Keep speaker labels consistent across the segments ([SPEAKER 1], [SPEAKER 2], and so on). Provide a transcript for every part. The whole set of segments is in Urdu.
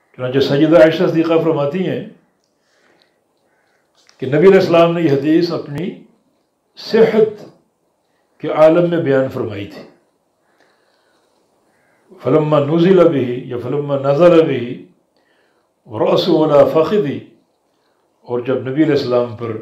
[SPEAKER 1] چنانچہ سیدہ عائشہ صدیقہ فرماتی ہیں کہ نبی علیہ السلام نے یہ حدیث اپنی صحت کے عالم میں بیان فرمائی تھی. فلما نزل به یا فلما نزل به ورأسه على فخذی، اور جب نبی علیہ السلام پر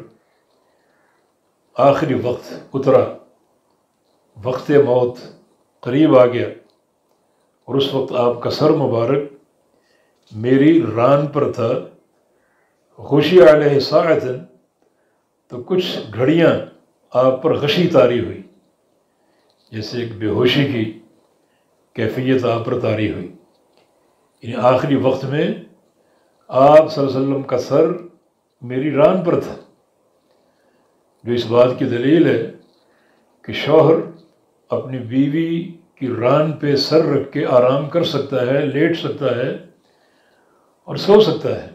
[SPEAKER 1] آخری وقت اترا، وقت موت قریب آ گیا، اور اس وقت آپ کا سر مبارک میری ران پر تھا، غشی علیہ ساعۃ، تو کچھ گھڑیاں آپ پر غشی طاری ہوئی، جیسے ایک بے ہوشی کی کیفیت آپ پر طاری ہوئی. یعنی آخری وقت میں آپ صلی اللہ علیہ وسلم کا سر میری ران پر تھا، جو اس بات کی دلیل ہے کہ شوہر اپنی بیوی کی ران پہ سر رکھ کے آرام کر سکتا ہے، لیٹ سکتا ہے اور سو سکتا ہے.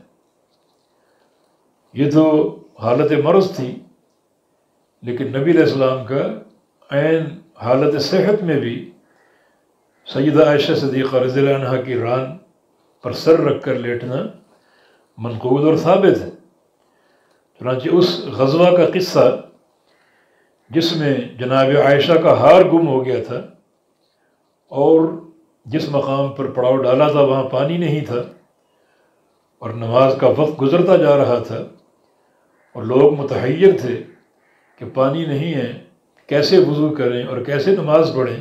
[SPEAKER 1] یہ تو حالت مرض تھی، لیکن نبی علیہ السلام کا عین حالت صحت میں بھی سیدہ عائشہ صدیقہ رضی اللہ عنہا کی ران پر سر رکھ کر لیٹنا منقول اور ثابت ہے. چنانچہ اس غزوہ کا قصہ جس میں جناب عائشہ کا ہار گم ہو گیا تھا اور جس مقام پر پڑاؤ ڈالا تھا وہاں پانی نہیں تھا، اور نماز کا وقت گزرتا جا رہا تھا اور لوگ متحیر تھے کہ پانی نہیں ہے، کیسے وضو کریں اور کیسے نماز پڑھیں.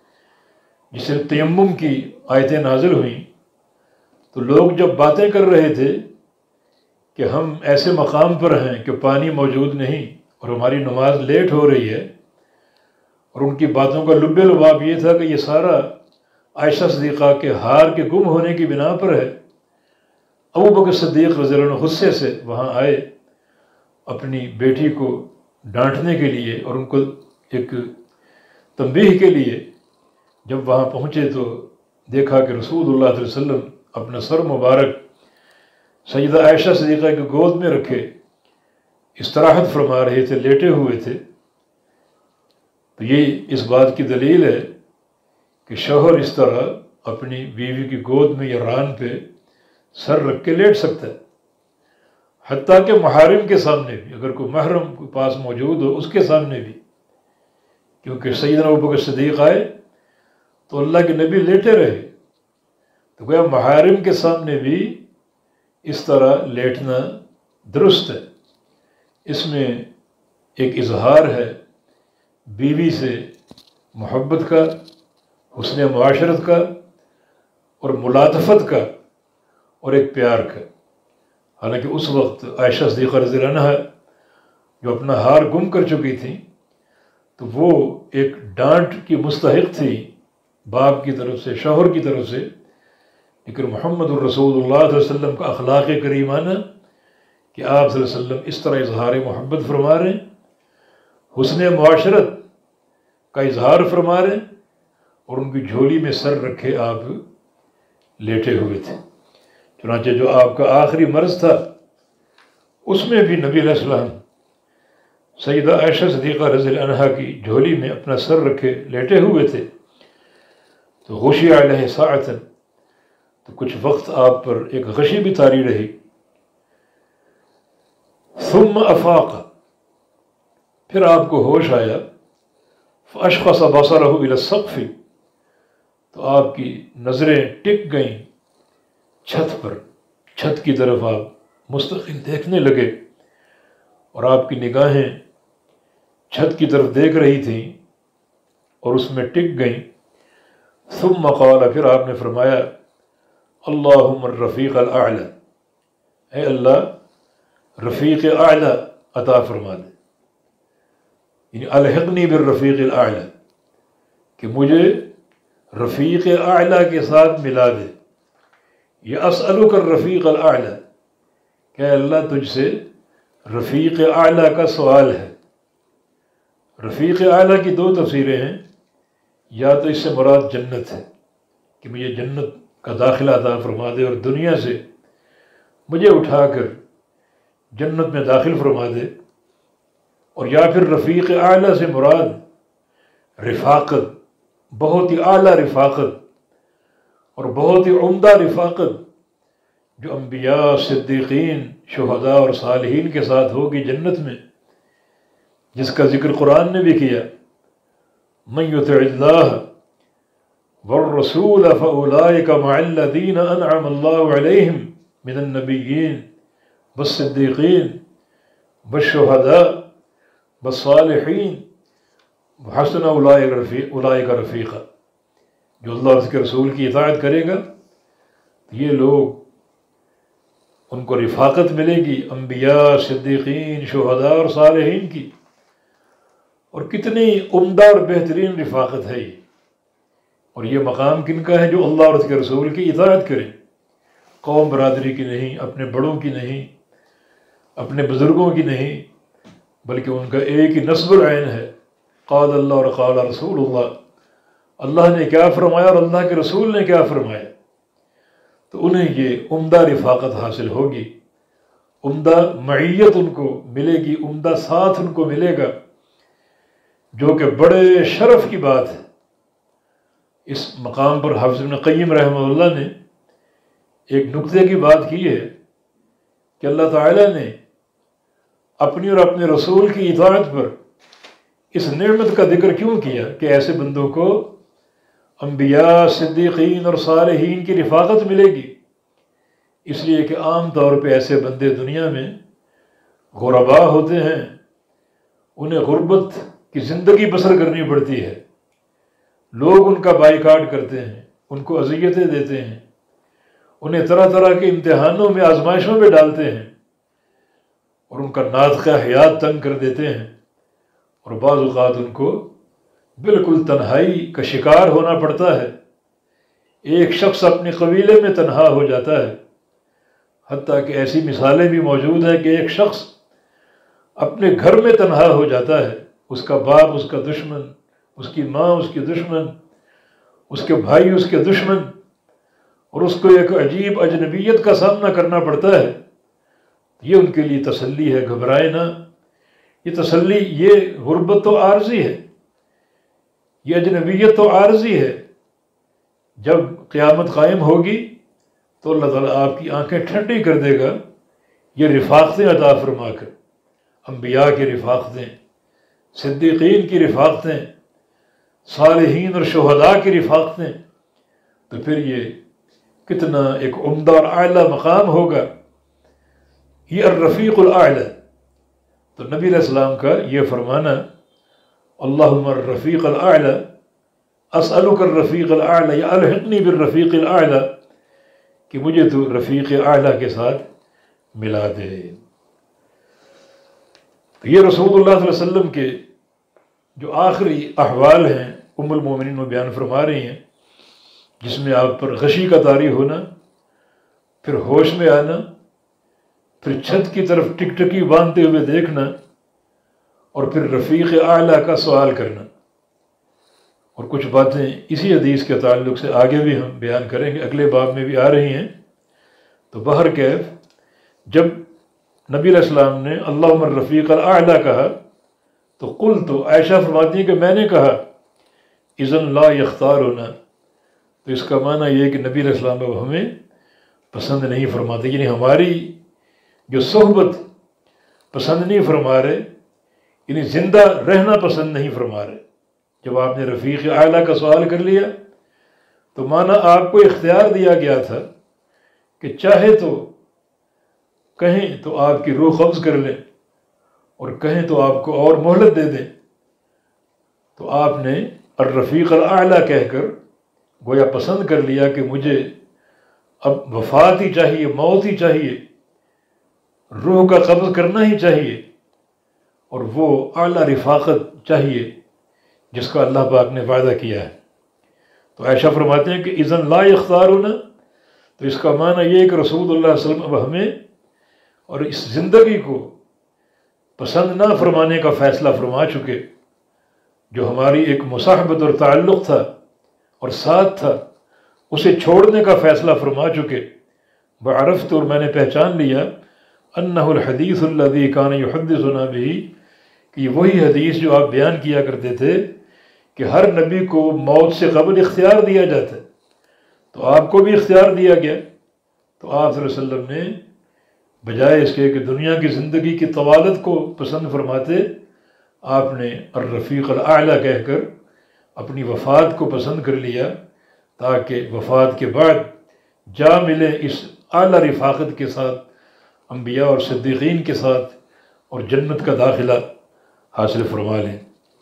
[SPEAKER 1] جس سے تیمم کی آیتیں نازل ہوئیں، تو لوگ جب باتیں کر رہے تھے کہ ہم ایسے مقام پر ہیں کہ پانی موجود نہیں اور ہماری نماز لیٹ ہو رہی ہے، اور ان کی باتوں کا لب لباب یہ تھا کہ یہ سارا عائشہ صدیقہ کے ہار کے گم ہونے کی بنا پر ہے. ابوبکر صدیق رضی اللہ عنہ غصے سے وہاں آئے اپنی بیٹی کو ڈانٹنے کے لیے اور ان کو ایک تنبیہ کے لیے. جب وہاں پہنچے تو دیکھا کہ رسول اللہ صلی اللہ علیہ وسلم اپنا سر مبارک سیدہ عائشہ صدیقہ کی گود میں رکھے استراحت فرما رہے تھے، لیٹے ہوئے تھے. تو یہ اس بات کی دلیل ہے کہ شوہر اس طرح اپنی بیوی کی گود میں یا ران پہ سر رکھ کے لیٹ سکتا ہے، حتیٰ کہ محارم کے سامنے بھی، اگر کوئی محرم کے پاس موجود ہو اس کے سامنے بھی. کیونکہ سیدنا ابوبکر صدیق آئے تو اللہ کے نبی لیٹے رہے، تو گویا محارم کے سامنے بھی اس طرح لیٹنا درست ہے. اس میں ایک اظہار ہے بیوی سے محبت کا، حسن معاشرت کا اور ملاطفت کا اور ایک پیار کا. حالانکہ اس وقت عائشہ صدیقہ رضی اللہ عنہا جو اپنا ہار گم کر چکی تھیں، تو وہ ایک ڈانٹ کی مستحق تھی باپ کی طرف سے، شوہر کی طرف سے. لیکن محمد الرسول اللہ صلی اللہ علیہ وسلم کا اخلاق کریمانہ کہ آپ صلی اللہ علیہ وسلم اس طرح اظہار محبت فرما رہے ہیں، حسن معاشرت کا اظہار فرما رہے ہیں، اور ان کی جھولی میں سر رکھے آپ لیٹے ہوئے تھے. چنانچہ جو آپ کا آخری مرض تھا اس میں بھی نبی علیہ السلام سیدہ عائشہ صدیقہ رضی اللہ عنہا کی جھولی میں اپنا سر رکھے لیٹے ہوئے تھے. تو غشی علیہ ساعۃ، تو کچھ وقت آپ پر ایک غشی بھی طاری رہی. ثم افاق، پھر آپ کو ہوش آیا. فاشخص بصرہ الی السقف، تو آپ کی نظریں ٹک گئیں چھت پر، چھت کی طرف آپ مستقل دیکھنے لگے اور آپ کی نگاہیں چھت کی طرف دیکھ رہی تھیں اور اس میں ٹک گئیں. ثم قال، پھر آپ نے فرمایا اللہم الرفیق الاعلی، اے اللہ رفیق اعلی عطا فرما دے، یعنی الحقنی بالرفیق الاعلی، کہ مجھے رفیق اعلی کے ساتھ ملا دے. یہ اسألک الرفیق الاعلی، کہ اللہ تجھ سے رفیق اعلی کا سوال ہے. رفیق اعلی کی دو تفسیریں ہیں، یا تو اس سے مراد جنت ہے کہ مجھے جنت کا داخلہ عطا فرما دے اور دنیا سے مجھے اٹھا کر جنت میں داخل فرما دے، اور یا پھر رفیق اعلیٰ سے مراد رفاقت، بہت ہی اعلیٰ رفاقت اور بہت ہی عمدہ رفاقت جو انبیاء، صدیقین، شہداء اور صالحین کے ساتھ ہوگی جنت میں، جس کا ذکر قرآن نے بھی کیا، من یطع اللہ والرسول فاولئک مع الذین انعم اللہ علیہم من النبیین والصدیقین والشہداء والصالحین وحسن اولئک رفیقا۔ جو اللہ اور اس کے رسول کی اطاعت کرے گا یہ لوگ، ان کو رفاقت ملے گی انبیاء، صدیقین، شہداء اور صالحین کی۔ اور کتنی عمدہ اور بہترین رفاقت ہے یہ، اور یہ مقام کن کا ہے؟ جو اللہ اور اس کے رسول کی اطاعت کریں، قوم برادری کی نہیں، اپنے بڑوں کی نہیں، اپنے بزرگوں کی نہیں، بلکہ ان کا ایک ہی نسب العین ہے، قال اللہ اور قال رسول اللہ، اللہ نے کیا فرمایا اور اللہ کے رسول نے کیا فرمایا، تو انہیں یہ عمدہ رفاقت حاصل ہوگی، عمدہ معیت ان کو ملے گی، عمدہ ساتھ ان کو ملے گا، جو کہ بڑے شرف کی بات ہے۔ اس مقام پر حافظ ابن قیم رحمہ اللہ نے ایک نقطے کی بات کی ہے کہ اللہ تعالیٰ نے اپنی اور اپنے رسول کی اطاعت پر اس نعمت کا ذکر کیوں کیا کہ ایسے بندوں کو انبیاء، صدیقین اور صالحین کی رفاقت ملے گی؟ اس لیے کہ عام طور پہ ایسے بندے دنیا میں غربا ہوتے ہیں، انہیں غربت کی زندگی بسر کرنی پڑتی ہے، لوگ ان کا بائیکاٹ کرتے ہیں، ان کو اذیتیں دیتے ہیں، انہیں طرح طرح کے امتحانوں میں، آزمائشوں میں ڈالتے ہیں، اور ان کا ناطقہ حیات تنگ کر دیتے ہیں، اور بعض اوقات ان کو بالکل تنہائی کا شکار ہونا پڑتا ہے۔ ایک شخص اپنے قبیلے میں تنہا ہو جاتا ہے، حتیٰ کہ ایسی مثالیں بھی موجود ہیں کہ ایک شخص اپنے گھر میں تنہا ہو جاتا ہے، اس کا باپ اس کا دشمن، اس کی ماں اس کی دشمن، اس کے بھائی اس کے دشمن، اور اس کو ایک عجیب اجنبیت کا سامنا کرنا پڑتا ہے۔ یہ ان کے لیے تسلی ہے، گھبرائے نہ، یہ تسلی، یہ غربت تو عارضی ہے، یہ اجنبیت تو عارضی ہے، جب قیامت قائم ہوگی تو اللہ تعالیٰ آپ کی آنکھیں ٹھنڈی کر دے گا، یہ رفاقتیں عطا فرما کر، انبیاء کی رفاقتیں، صدیقین کی رفاقتیں، صالحین اور شہداء کی رفاقتیں، تو پھر یہ کتنا ایک عمدہ اور اعلیٰ مقام ہوگا، یہ الرفیق الاعلیٰ۔ تو نبی علیہ السلام کا یہ فرمانا، اللہم الرفیق الاعلیٰ، اسألک الرفیق الاعلیٰ یا الحقنی بالرفیق الاعلیٰ، کہ مجھے تو رفیق اعلیٰ کے ساتھ ملا دے۔ تو یہ رسول اللہ صلی اللہ علیہ وسلم کے جو آخری احوال ہیں ام المومنین میں بیان فرما رہی ہیں، جس میں آپ پر غشی کا طاری ہونا، پھر ہوش میں آنا، پھر چھت کی طرف ٹک ٹکی باندھتے ہوئے دیکھنا، اور پھر رفیق اعلیٰ کا سوال کرنا۔ اور کچھ باتیں اسی حدیث کے تعلق سے آگے بھی ہم بیان کریں گے، اگلے باب میں بھی آ رہی ہیں۔ تو بہرکیف جب نبی علیہ السلام نے اللہم الرفیق الاعلیٰ کہا تو قل، تو عائشہ فرماتی ہیں کہ میں نے کہا اذن لا یختارنا، تو اس کا معنی یہ ہے کہ نبی علیہ السلام اب ہمیں پسند نہیں فرماتے، یعنی ہماری جو صحبت پسند نہیں فرما رہے، یعنی زندہ رہنا پسند نہیں فرما رہے۔ جب آپ نے رفیق اعلیٰ کا سوال کر لیا تو مانا آپ کو اختیار دیا گیا تھا کہ چاہے تو کہیں تو آپ کی روح قبض کر لیں، اور کہیں تو آپ کو اور مہلت دے دیں۔ تو آپ نے الرفیق الاعلیٰ کہہ کر گویا پسند کر لیا کہ مجھے اب وفات ہی چاہیے، موت ہی چاہیے، روح کا قبض کرنا ہی چاہیے، اور وہ اعلیٰ رفاقت چاہیے جس کا اللہ پاک نے وعدہ کیا ہے۔ تو عائشہ فرماتے ہیں کہ اذن لا یختارون، تو اس کا معنی یہ ہے کہ رسول اللہ صلی اللہ علیہ وسلم اب ہمیں اور اس زندگی کو پسند نہ فرمانے کا فیصلہ فرما چکے، جو ہماری ایک مصاحبت اور تعلق تھا اور ساتھ تھا، اسے چھوڑنے کا فیصلہ فرما چکے۔ بعرفت، اور میں نے پہچان لیا، انہ الحدیث الذی کان یحدثنا بہ، کہ یہ وہی حدیث جو آپ بیان کیا کرتے تھے کہ ہر نبی کو موت سے قبل اختیار دیا جاتا ہے، تو آپ کو بھی اختیار دیا گیا، تو آپ صلی اللہ علیہ وسلم نے بجائے اس کے کہ دنیا کی زندگی کی طوالت کو پسند فرماتے، آپ نے الرفیق الاعلیٰ کہہ کر اپنی وفات کو پسند کر لیا، تاکہ وفات کے بعد جا ملے اس اعلیٰ رفاقت کے ساتھ، انبیاء اور صدیقین کے ساتھ، اور جنت کا داخلہ حاصل فرما لیں۔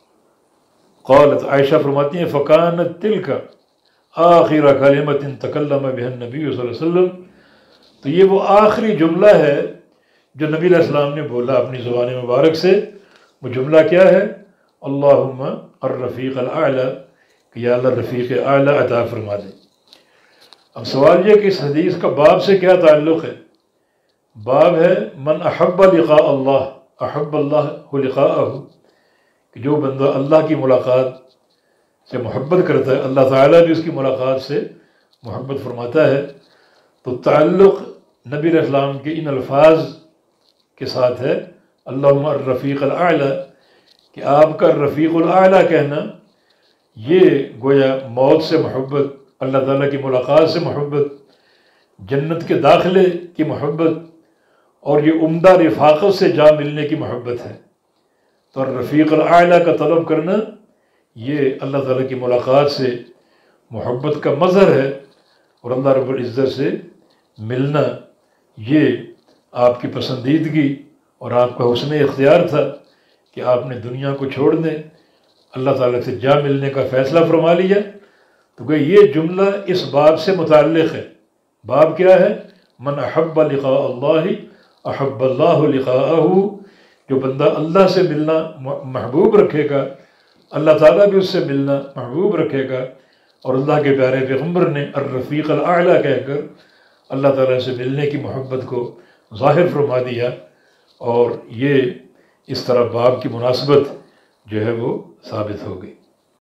[SPEAKER 1] قالت عائشہ فرماتی ہیں فکانت تلک آخر کلمۃ تکلم بها النبی صلی اللہ علیہ وسلم، تو یہ وہ آخری جملہ ہے جو نبی علیہ السلام نے بولا اپنی زبان مبارک سے۔ وہ جملہ کیا ہے؟ اللہم الرفیق الاعلی، کہ یا اللہ رفیق اعلیٰ عطا فرما دے۔ اب سوال یہ کہ اس حدیث کا باب سے کیا تعلق ہے؟ باب ہے من احب لقاء اللہ احب اللہ لقاءہ، کہ جو بندہ اللہ کی ملاقات سے محبت کرتا ہے اللہ تعالیٰ بھی اس کی ملاقات سے محبت فرماتا ہے۔ تو تعلق نبی علیہ السلام کے ان الفاظ کے ساتھ ہے اللہم الرفیق الاعلی، کہ آپ کا رفیق الاعلی کہنا یہ گویا موت سے محبت، اللہ تعالیٰ کی ملاقات سے محبت، جنت کے داخلے کی محبت، اور یہ عمدہ رفاقت سے جا ملنے کی محبت ہے۔ تو رفیق الاعلیٰ کا طلب کرنا یہ اللہ تعالیٰ کی ملاقات سے محبت کا مظہر ہے، اور اللہ رب العزت سے ملنا یہ آپ کی پسندیدگی اور آپ کا حسن اختیار تھا کہ آپ نے دنیا کو چھوڑنے اللہ تعالیٰ سے جا ملنے کا فیصلہ فرما لیا۔ تو کہ یہ جملہ اس باب سے متعلق ہے۔ باب کیا ہے؟ من احب لقاء اللہ احب اللہ لقاءہ، جو بندہ اللہ سے ملنا محبوب رکھے گا اللہ تعالیٰ بھی اس سے ملنا محبوب رکھے گا، اور اللہ کے پیارے پیغمبر نے الرفیق الاعلیٰ کہہ کر اللہ تعالیٰ سے ملنے کی محبت کو ظاہر فرما دیا، اور یہ اس طرح باب کی مناسبت جو ہے وہ ثابت ہو گئی۔